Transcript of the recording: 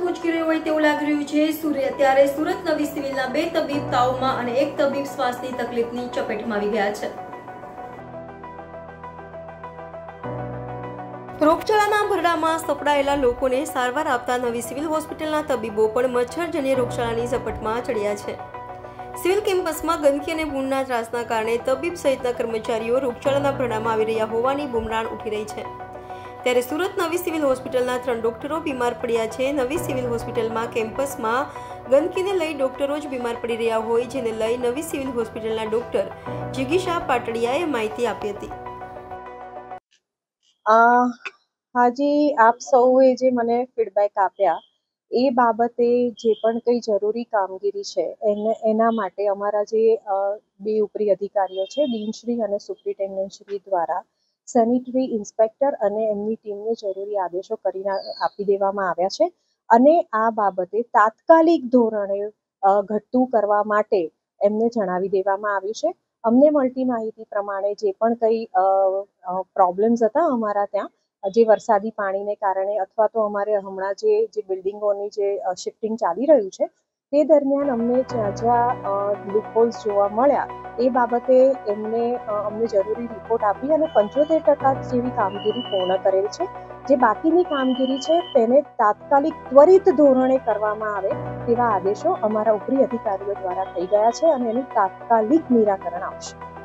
ઉંચકી રહ્યો હોય તેવું લાગી રહ્યું છે। ત્યારે સુરત નવી સિવિલના 2 તબીબ તાવમાં અને 1 તબીબ શ્વાસની તકલીફની ચપેટમાં આવી ગયા છે। રોગચાળાના ભરડામાં સપડાયેલા લોકોને સારવાર આપતા નવી સિવિલ હોસ્પિટલના તબીબો પણ મચ્છરજન્ય રોગચાળાની ઝપટમાં ચડ્યા છે। સિવિલ કેમ્પસમાં ગંદકી અને ભૂંડના ત્રાસના કારણે તબીબ સહિતના કર્મચારીઓ રોગચાળાના ભરડામાં આવી રહ્યા હોવાની બુમરાણ ઉઠી રહી છે। ત્યારે સુરત નવી સિવિલ હોસ્પિટલના 3 ડોક્ટરો બીમાર પડ્યા છે। નવી સિવિલ હોસ્પિટલમાં કેમ્પસમાં ગંદકીને લઈ ડોક્ટરો જ બીમાર પડી રહ્યા હોય, જેને લઈ નવી સિવિલ હોસ્પિટલના ડોક્ટર જિગીશા પાટડિયાએ માહિતી આપી હતી। હાજી, આપ સૌએ જે મને ફીડબેક આપ્યા એ બાબતે જે પણ કંઈ જરૂરી કામગીરી છે એના માટે અમારા જે 2 ઉપરી અધિકારીઓ છે, ડીનશ્રી અને સુપ્રિન્ટેન્ડન્ટશ્રી દ્વારા સેનિટરી ઇન્સ્પેક્ટર અને એમની ટીમને જરૂરી આદેશો કરીને આપી દેવામાં આવ્યા છે અને આ બાબતે તાત્કાલિક ધોરણે ઘટતું કરવા માટે એમને જણાવી દેવામાં આવ્યું છે। અમને મળતી માહિતી પ્રમાણે જે પણ કંઈ પ્રોબ્લેમ્સ હતા અમારા ત્યાં, જે વરસાદી પાણીને કારણે અથવા તો અમારે હમણાં જે બિલ્ડિંગોની જે શિફ્ટિંગ ચાલી રહ્યું છે તે દરમિયાન અમને જ્યાં લૂપહોલ્સ જોવા મળ્યા એ બાબતે અમને જરૂરી રિપોર્ટ આપી અને 75% જેવી કામગીરી પૂર્ણ કરેલ છે। જે બાકીની કામગીરી છે તેને તાત્કાલિક ત્વરિત ધોરણે કરવામાં આવે તેવા આદેશો અમારા ઉપરી અધિકારીઓ દ્વારા થઈ ગયા છે અને એનું તાત્કાલિક નિરાકરણ આવશે।